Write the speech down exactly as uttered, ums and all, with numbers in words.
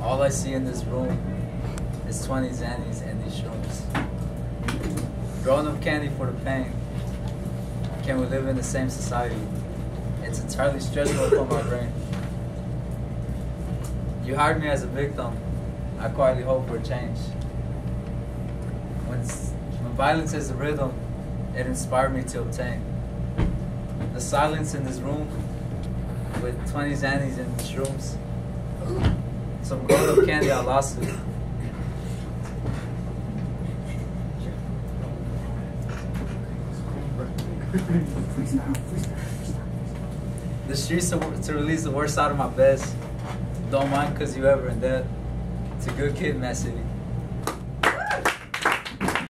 All I see in this room is twenty Xannies and these shrooms. Growing up candy for the pain. Can we live in the same society? It's entirely stressful for my brain. You hired me as a victim. I quietly hope for a change. When, when violence is the rhythm, it inspired me to obtain. The silence in this room with twenty Xannies and shrooms. Some grown up candy, I lost it. The streets to, to release the worst out of my best. Don't mind cause you ever in debt. It's a good kid, man city.